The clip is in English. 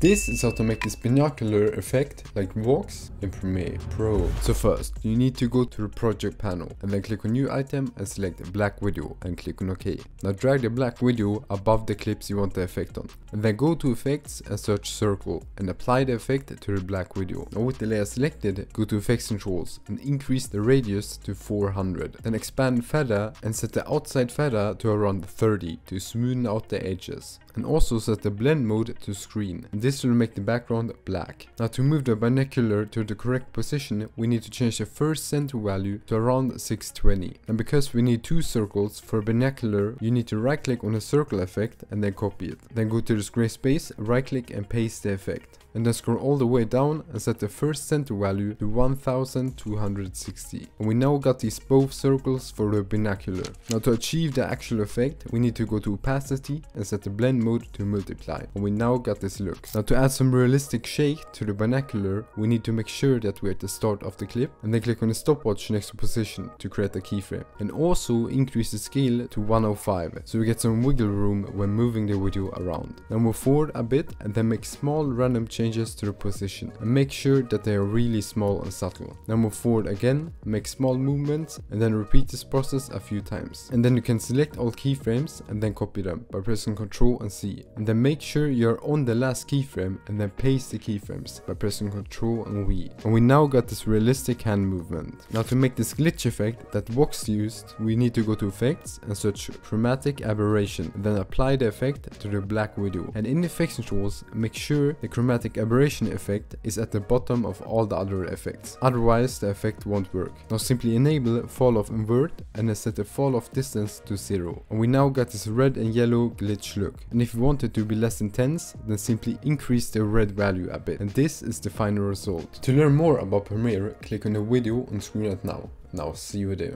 This is how to make this binocular effect like Vox in Premiere Pro. So first, you need to go to the project panel and then click on new item and select black video and click on OK. Now drag the black video above the clips you want the effect on. And then go to effects and search circle and apply the effect to the black video. Now with the layer selected, go to effects controls and increase the radius to 400. Then expand feather and set the outside feather to around 30 to smoothen out the edges. And also set the blend mode to screen. And this will make the background black. Now to move the binocular to the correct position, we need to change the first center value to around 620. And because we need two circles for binocular, you need to right click on the circle effect and then copy it. Then go to the gray space, right click and paste the effect. And then scroll all the way down and set the first center value to 1260. And we now got these both circles for the binocular. Now to achieve the actual effect, we need to go to opacity and set the blend mode to multiply. And we now got this look. Now to add some realistic shake to the binocular, we need to make sure that we're at the start of the clip and then click on the stopwatch next to position to create a keyframe. And also increase the scale to 105 so we get some wiggle room when moving the video around. Now move forward a bit and then make small random changes to the position and make sure that they are really small and subtle. Now move forward again, make small movements and then repeat this process a few times. And then you can select all keyframes and then copy them by pressing Ctrl and C. And then make sure you're on the last keyframe and then paste the keyframes by pressing Ctrl and V. And we now got this realistic hand movement. Now to make this glitch effect that Vox used, we need to go to effects and search chromatic aberration and then apply the effect to the black video. And in the effects controls, make sure the chromatic aberration effect is at the bottom of all the other effects, otherwise the effect won't work. Now simply enable fall off invert and then set the fall off distance to 0. And we now got this red and yellow glitch look. And if you want it to be less intense, then simply increase the red value a bit. And this is the final result. To learn more about Premiere, click on the video on screen right now. Now see you there.